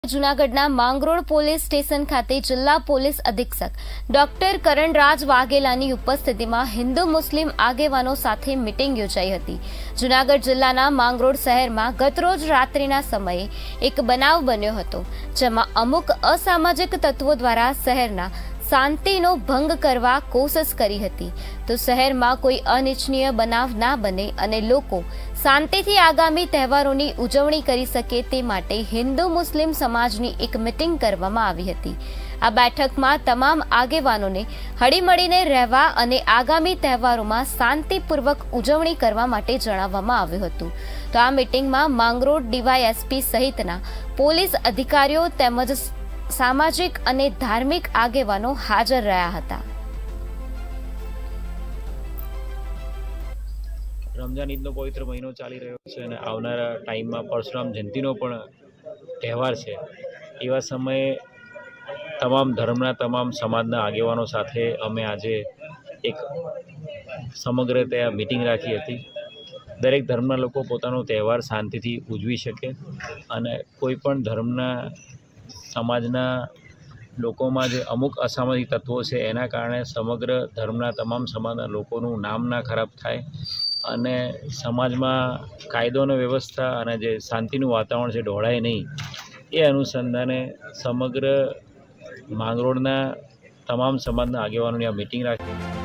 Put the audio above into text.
જૂનાગઢના Mangrol police station ખાતે જિલ્લા પોલીસ અધિક્ષક ડોક્ટર કરણરાજ વાઘેલાની ઉપસ્થિતિમાં હિન્દુ મુસ્લિમ આગેવાનો સાથે મીટિંગ યોજાઈ હતી। જૂનાગઢ જિલ્લાના માંગરોળ શહેરમાં ગતરોજ રાત્રિના સમયે એક બનાવ બન્યો હતો, જેમાં અમુક અસામાજિક તત્વો દ્વારા શહેરના શાંતિનો ભંગ કરવા કોશિશ કરી હતી। તો શહેરમાં કોઈ અનિચ્છનીય બનાવ ના બને અને લોકો શાંતિથી આગામી તહેવારોની ઉજવણી કરી શકે તે માટે હિન્દુ મુસ્લિમ સમાજની એક મીટિંગ કરવામાં આવી હતી। આ બેઠકમાં તમામ આગેવાનોને હળીમળીને રહેવા અને આગામી તહેવારોમાં શાંતિપૂર્વક ઉજવણી કરવા માટે જણાવવામાં આવ્યું હતું। તો આ મીટિંગમાં માંગરોળ ડીવાયએસપી સહિતના પોલીસ અધિકારીઓ તેમજ સામાજિક અને ધાર્મિક આગેવાનો હાજર રહ્યા હતા। રમજાન ઈદનો પવિત્ર મહિનો ચાલી રહ્યો છે અને આવનારા ટાઈમમાં પરશુરામ જયંતિનો પણ તહેવાર છે। એવા સમયે તમામ ધર્મના તમામ સમાજના આગેવાનો સાથે અમે આજે એક સમગ્ર ત્યાં મીટિંગ રાખી હતી। દરેક ધર્મના લોકો પોતાનો તહેવાર શાંતિથી ઉજવી શકે અને કોઈ પણ ધર્મના સમાજના લોકોમાં જે અમુક અસામાજિક તત્વો છે એના કારણે સમગ્ર ધર્મના તમામ સમાજના લોકોનું નામ ના ખરાબ થાય અને સમાજમાં કાયદો અને વ્યવસ્થા અને જે શાંતિનું વાતાવરણ છે ઢોળાય નહીં, એ અનુસંધાને સમગ્ર માંગરોળના તમામ સમાજના આગેવાનોની આ મીટિંગ રાખી।